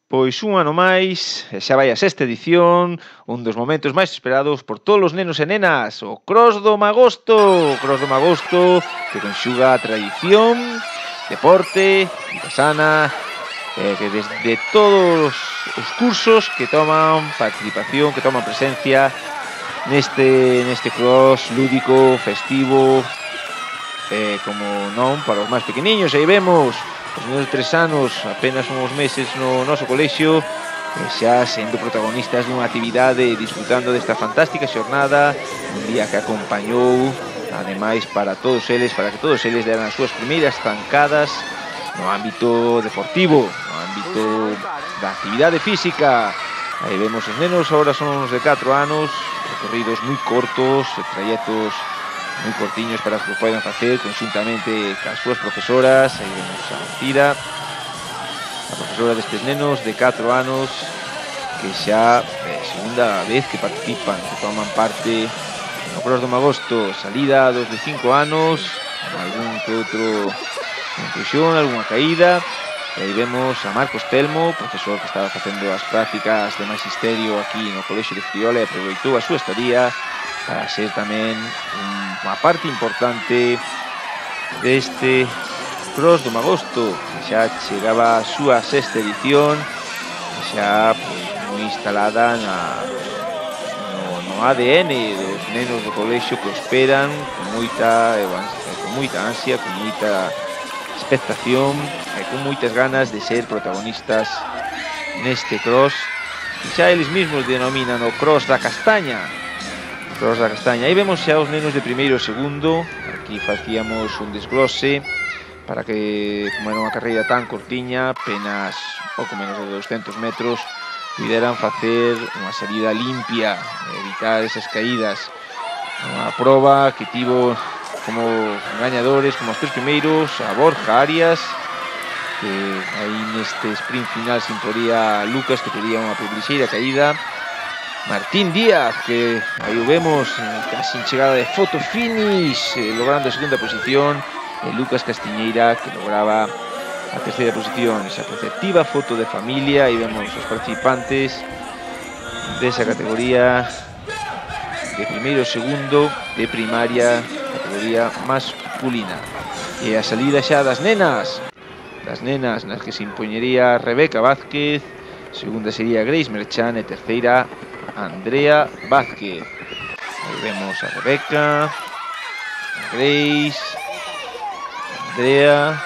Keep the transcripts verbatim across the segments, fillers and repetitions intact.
Pois un ano máis, e xa vai a sexta edición, un dos momentos máis esperados por todos os nenos e nenas, o Cross do Magosto, o Cross do Magosto que conxuga tradición, deporte, vida sana, eh, que desde todos os cursos que toman participación, que toman presencia neste, neste cross lúdico, festivo, eh, como non para os máis pequeniños. Aí vemos os meus tres anos, apenas uns meses no noso colexio, e xa sendo protagonistas dunha actividade, disfrutando desta fantástica xornada, un día que acompañou, ademais, para todos eles, para que todos eles deran as súas primeiras zancadas no ámbito deportivo, no ámbito da actividade física. Aí vemos os nenos, agora son os de catro anos, recorridos moi cortos, trayectos moi cortiños para que os poidan facer conxuntamente cas súas profesoras. Aí vemos a Cira, a profesora destes nenos de catro anos, que xa é a segunda vez que participan, que toman parte no Cross do Magosto. Salida dos de cinco anos, algún que outro inclusión, algunha caída. E aí vemos a Marcos Telmo, profesor que estaba facendo as prácticas de magisterio aquí no Colexio de Friola e aproveitou a súa estadía para ser tamén unha parte importante deste Cross do Magosto, que xa chegaba a súa sexta edición, xa pois, moi instalada na, no, no A D N dos nenos do colexio, que o esperan con moita, con moita ansia, con moita expectación e con moitas ganas de ser protagonistas neste cross, que xa eles mesmos denominan o Cross da Castaña. Cross da Castaña. Aí vemos xa os nenos de primeiro e segundo. Aquí facíamos un desglose para que, como era unha carreira tan cortiña, apenas pouco menos de doscientos metros, puderan facer unha salida limpia, evitar esas caídas. Unha proba que tivo como gañadores, como os tres primeiros, a Borja Arias, que aí neste sprint final se imporía Lucas, que tería unha publixeira caída. Martín Díaz, que aí o vemos casi en chegada de foto finish, eh, logrando a segunda posición, e Lucas Castiñeira, que lograba a terceira posición. Esa perceptiva foto de familia. Aí vemos os participantes desa categoría de primeiro e segundo de primaria, categoría masculina. E a salida xa das nenas, das nenas nas que se impoñería Rebeca Vázquez, segunda sería Grace Merchan e terceira Andrea Vázquez. Aí vemos a Rebeca, a Grace, Andrea,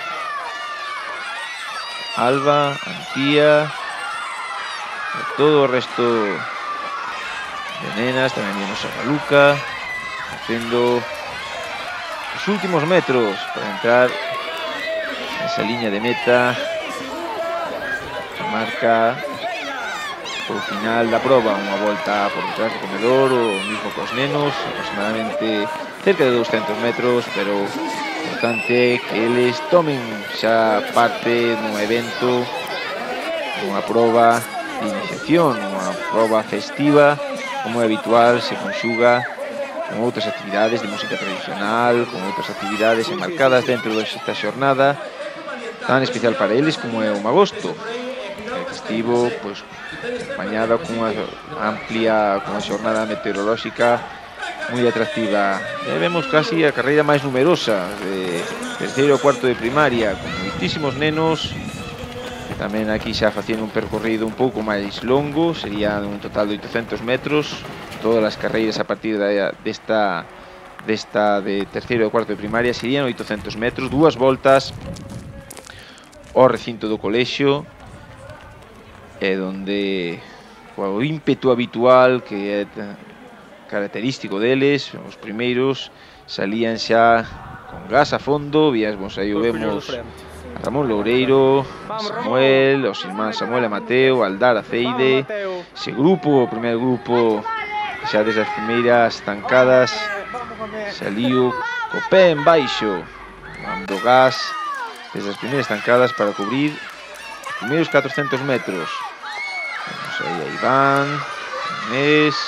Alba, Antía e todo o resto de nenas. Tamén vemos a Luca facendo os últimos metros para entrar nesa liña de meta que marca o final da proba, unha volta por detrás do comedor, o mismo cos nenos, aproximadamente cerca de doscientos metros, pero importante que eles tomen xa parte dun evento, unha proba de iniciación, unha proba festiva, como é habitual, se conxuga con outras actividades de música tradicional, con outras actividades enmarcadas dentro desta xornada tan especial para eles como é o Magosto, que estivo pois, acompañada cunha amplia, cunha xornada meteorolóxica moi atractiva. E vemos casi a carreira máis numerosa de terceiro ou cuarto de primaria, con moitísimos nenos, que tamén aquí xa facían un percorrido un pouco máis longo, sería un total de oitocentos metros. Todas as carreiras a partir desta, desta de terceiro e cuarto de primaria serían oitocentos metros, dúas voltas ao recinto do colexio, e donde o ímpetu habitual que é característico deles, os primeiros salían xa con gas a fondo. Víamos aí o vemos a Ramón Loureiro, a Samuel, os irmáns Samuel e Mateo, Aldar Aceide, ese grupo, o primeiro grupo, xa desde as primeiras zancadas saliu co pé en baixo, dando gas desde as primeiras zancadas para cubrir os primeiros catrocentos metros. Vemos aí a Iván, Inés,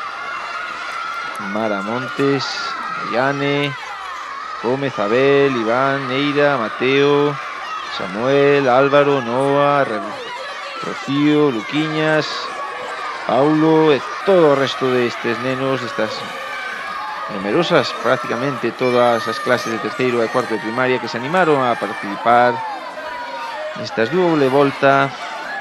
Mara Montes, Ayane, Gómez, Abel, Iván, Neira, Mateo, Samuel, Álvaro, Noa, Re Rocío, Luquiñas, Paulo e todo o resto destes nenos, destas numerosas, prácticamente todas as clases de terceiro e cuarto de primaria que se animaron a participar nestas doble volta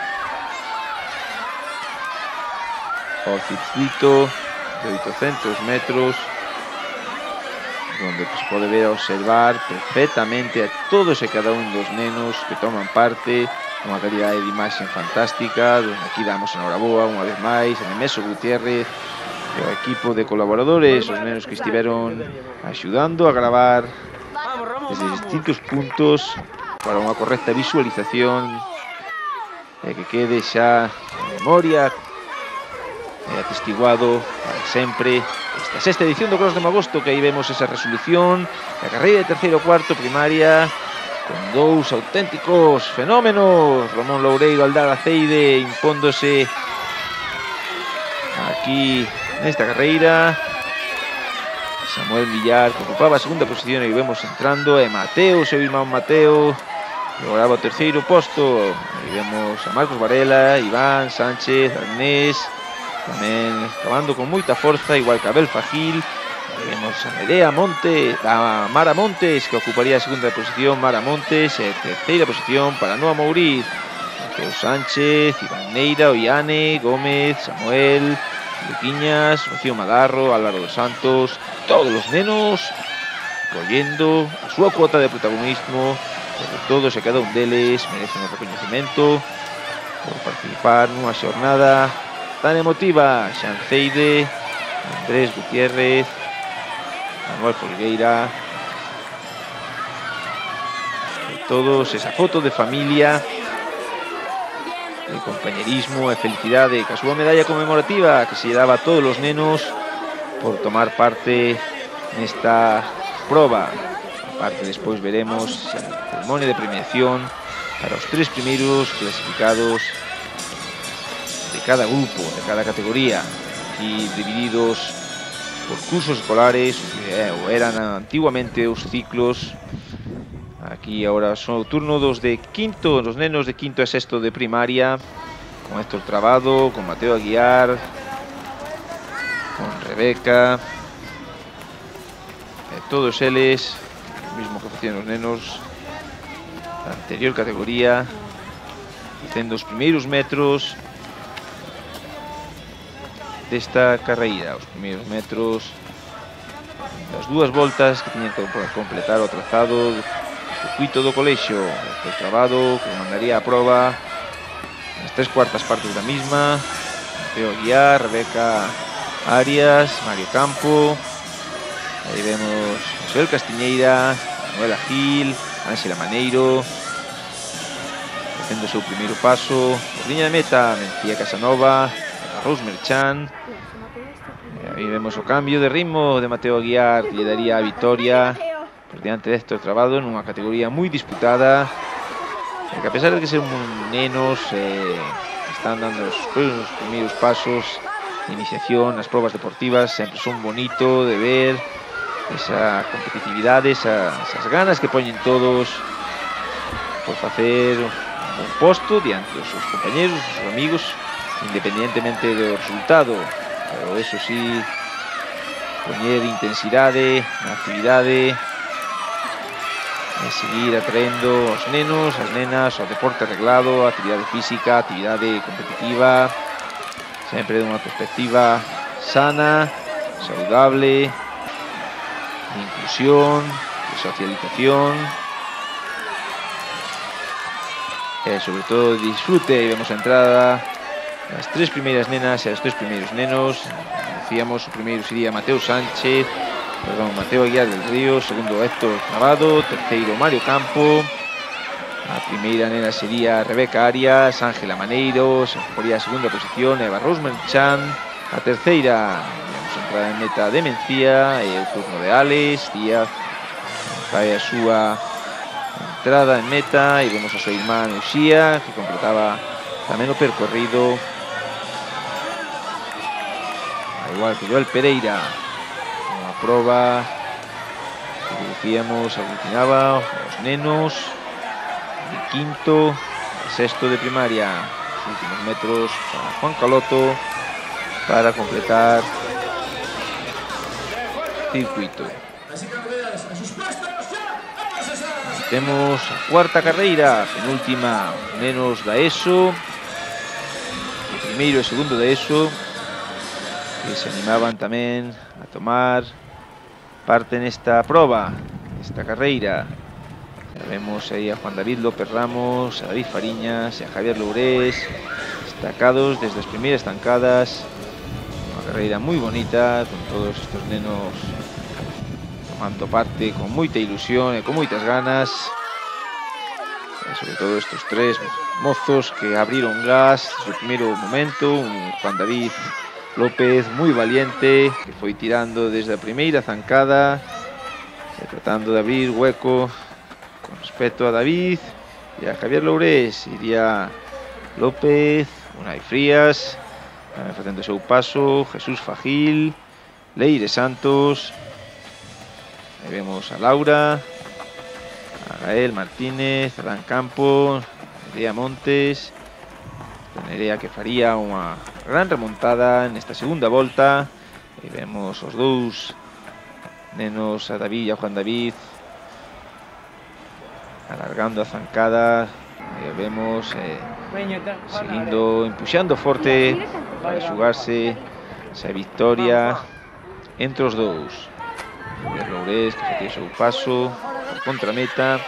ao circuito de oitocentos metros, donde se pode ver a observar perfectamente a todos e cada un dos nenos que toman parte, unha calidade de imaxe fantástica. Aquí damos enhoraboa unha vez máis a Nemeso Gutiérrez e ao equipo de colaboradores, os nenos que estiveron axudando a gravar desde distintos puntos para unha correcta visualización e que quede xa en memoria e atestiguado para sempre esta sexta edición do Cross de Magosto, que aí vemos esa resolución da carreira de terceiro cuarto primaria con dous auténticos fenómenos, Ramón Loureiro, Aldar Aceide impóndose aquí nesta carreira, Samuel Villar que ocupaba a segunda posición e vemos entrando, e Mateo, seu irmán Mateo lograba o terceiro posto. Aí vemos a Marcos Varela, Iván Sánchez, Agnés tamén acabando con moita forza, igual que Abel Fagil. Vemos a Medea Monte, a Mara Montes, que ocuparía a segunda posición, Mara Montes, e terceira posición para Noa Mouriz, Mateo Sánchez, Iván Neira, Ollane, Gómez, Samuel, Luquiñas, Rocío Madarro, Álvaro dos Santos, todos os nenos collendo a súa cuota de protagonismo, porque todos e cada un deles merecen o recoñecemento por participar nunha xornada tan emotiva. Xanceide, Andrés Gutiérrez, Manuel Folgueira, e todos esa foto de familia, de compañerismo e felicidade, ca súa medalla conmemorativa que se lle daba a todos os nenos por tomar parte nesta proba. Aparte, despois veremos a ceremonia de premiación para os tres primeiros clasificados de cada grupo, de cada categoría, aquí divididos por cursos escolares, eh, ou eran antiguamente os ciclos. Aquí ahora son o turno dos de quinto, dos nenos de quinto e sexto de primaria, con Héctor Trabado, con Mateo Aguiar, con Rebeca, e todos eles, o mismo que facían os nenos da anterior categoría, facendo os primeiros metros desta carreira, os primeiros metros das dúas voltas que tiñen que completar o trazado do circuito do colexio. Este trabado que mandaría a proba nas tres cuartas partes da misma, Mateo Aguiar, Rebeca Arias, Mario Campo, aí vemos Joel Castiñeira, Manuela Gil, Ángela Maneiro facendo o seu primeiro paso por liña de meta, Mencía Casanova, Rose Merchan. Aí vemos o cambio de ritmo de Mateo Aguiar, que lle daría a vitoria por diante de Héctor Trabado nunha categoría moi disputada, e que a pesar de que ser un nenos eh, están dando os primeiros pasos de iniciación nas probas deportivas, sempre son bonito de ver esa competitividade, esa, esas ganas que poñen todos por facer un posto diante dos seus compañeros, dos seus amigos, independientemente do resultado. Pero eso sí, poñer intensidade na actividade e seguir atraendo aos nenos, as nenas, ao deporte reglado, a actividade física, a actividade competitiva, sempre dunha perspectiva sana, saudable, de inclusión, de socialización e sobre todo de disfrute. E vemos a entrada as tres primeiras nenas e os tres primeiros nenos. Decíamos, o primeiro sería Mateo Sánchez, perdón, Mateo Aguiar del Río, segundo Héctor Trabado, terceiro Mario Campo, a primeira nena sería Rebeca Arias, Ángela Maneiro, se ocuparía a segunda posición, Eva Rose Merchan, a terceira, vamos a entrar en meta de Mencía, e o turno de Alex Díaz, fai a súa entrada en meta, e vemos a súa irmá Uxía, que completaba tamén o percorrido, igual que Joel Pereira, unha proba que decíamos aglutinaba os nenos de quinto e sexto de primaria. últimos metros para Juan Caloto para completar el circuito. Temos a cuarta carreira, penúltima, menos da ESO, o primeiro e segundo da ESO, que se animaban tamén a tomar parte nesta proba, nesta carreira. Ya vemos aí a Juan David López Ramos, a David Fariñas e a Javier Lourés, destacados desde as primeiras zancadas. Unha carreira moi bonita, con todos estes nenos tomando parte con moita ilusión e con moitas ganas. E sobre todo estes tres mozos que abriron gas desde o primeiro momento. Un Juan David López moi valiente, que foi tirando desde a primeira zancada e tratando de abrir hueco con respecto a David e a Javier Lourés. Iría López, Unai Frías, facendo o seu paso, Jesús Fagil, Leire Santos. Aí vemos a Laura, a Gael Martínez, Adán Campo, Nerea Montes. Nerea que faría unha gran remontada nesta segunda volta. Aí vemos os dous nenos, a David e a Juan David, alargando a zancada. Aí vemos eh, seguindo, empuxando forte para xugarse esa victoria entre os dous. Javier Lourés, que facía o seu paso por contrameta,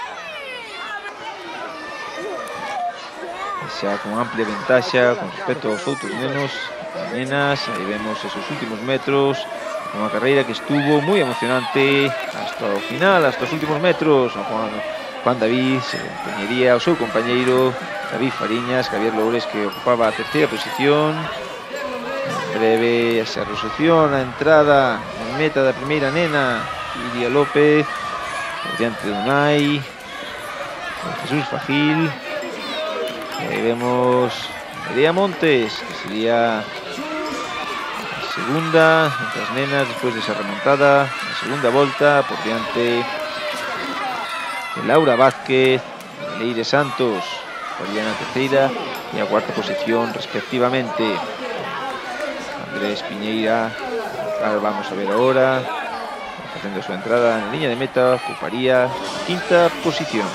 xa con amplia ventaxa con respecto aos outros nenos e nenas. Aí vemos esos últimos metros, unha carreira que estuvo moi emocionante hasta o final, hasta os últimos metros. Juan, Juan David se empeñaría ao seu compañeiro David Fariñas, Javier Lourés, que ocupaba a terceira posición. En breve se resolución a entrada en meta da primeira nena, Iria López, por diante de Unai, Jesús Fagil. E aí vemos Nerea Montes, que sería a segunda entre as nenas despois desa remontada, a segunda volta, por diante de Laura Vázquez e Leire Santos, farían a terceira e a cuarta posición respectivamente. Andrés Piñeira, claro, vamos a ver ahora, facendo a súa entrada na liña de meta, ocuparía a quinta posición.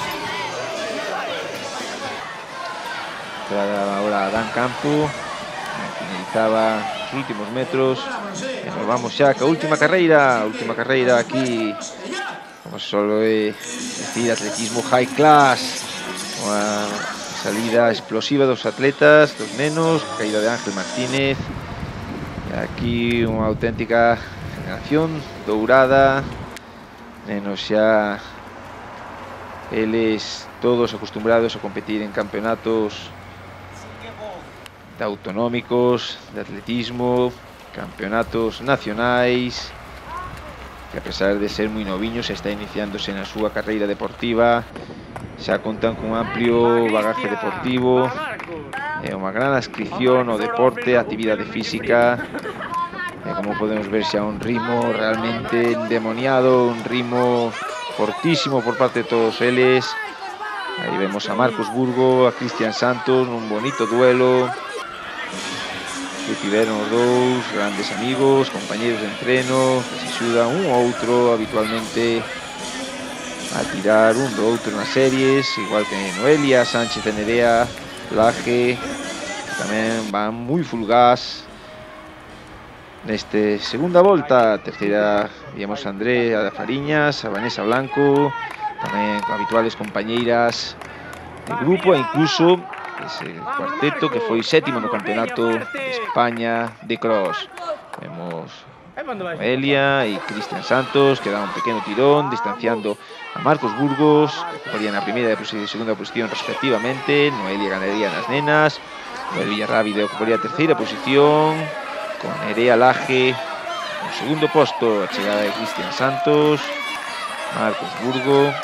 Entrada ahora a Dan Campo, finalizaba os últimos metros. E nos vamos xa ca última carreira, a última carreira aquí, como se suele decir, atletismo high class, unha salida explosiva dos atletas, dos nenos, caída de Ángel Martínez. Aquí unha auténtica generación dourada, nenos xa eles todos acostumbrados a competir en campeonatos de autonómicos, de atletismo, campeonatos nacionais, que a pesar de ser moi noviños está iniciándose na súa carreira deportiva. Xa contan cun amplio bagaje deportivo e unha gran adscripción ao deporte, a actividade física, e como podemos ver xa un ritmo realmente endemoniado, un ritmo fortísimo por parte de todos eles. Aí vemos a Marcos Burgo, a Cristian Santos nun bonito duelo que tiveron os dous, grandes amigos, compañeros de entreno, que se axudan un ao outro habitualmente a tirar un do outro nas series, igual que Noelia Sánchez e Nerea Laje, que tamén van moi fulgás neste segunda volta. Terceira víamos a Andrea Fariñas, a Vanessa Blanco, tamén habituales compañeiras de grupo, e incluso ese cuarteto que foi sétimo no campeonato de España de cross. Vemos Noelia e Cristian Santos, que dan un pequeno tirón, distanciando a Marcos Burgos, que ocuparían a primeira e segunda posición respectivamente. Noelia ganaría nas nenas, Noel Villarrábide ocuparía a terceira posición, con Nerea Laje no segundo posto. A chegada de Cristian Santos, Marcos Burgo,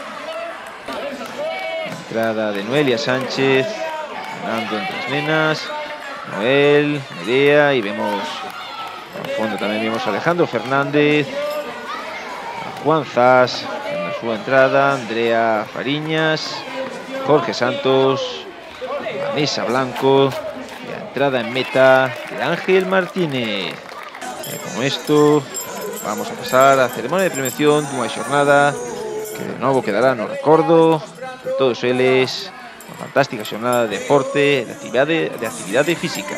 a entrada de Noelia Sánchez, ganando entre as nenas, Noel, Nerea, e vemos ao fondo tamén vemos a Alejandro Fernández, a Juan Zas na súa entrada, Andrea Fariñas, Jorge Santos, Vanessa Blanco e a entrada en meta de Ángel Martínez. E con isto vamos a pasar á ceremonia de premiación dunha xornada que de novo quedará no recordo de todos eles, unha fantástica xornada de deporte e de actividade, de actividade física.